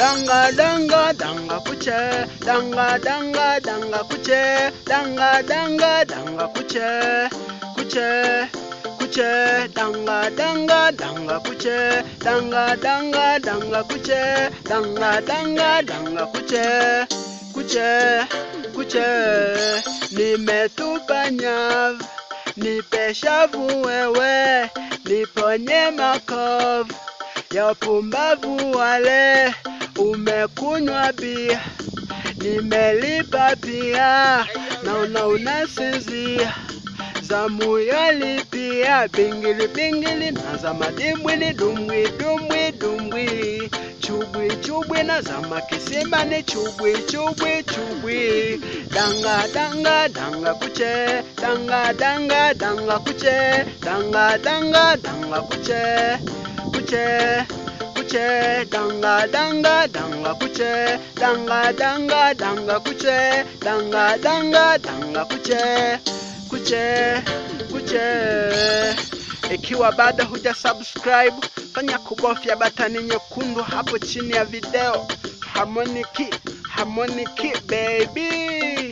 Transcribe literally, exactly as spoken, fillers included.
danga danga danga kuche, danga danga danga kuche, danga danga danga kuche, kuche, kuche, danga danga danga kuche, danga danga danga kuche, danga danga danga kuche, kuche, kuche, nimetupa nyavu, nipe shavu wewe, niponye makovu ya upumbavu wale. Umekunywa bia, nimelipa pia, naona unasinzia, zamu yalipia, bingili bingili na za madimbwini, dumbwi dumbwi dumbwi, chubwi chubwi na za makisima ni chubwi chubwi chubwi, danga danga danga kuche, danga danga danga kuche, danga danga danga kuche, kuche, kuche, danga danga danga kuche, danga danga danga kuche, danga danga danga kuche, kuche, kuche. Ikiwa bado huja subscribe, fanya kubofya batani nyekundu hapo chini ya video. Harmonic, Harmonic baby.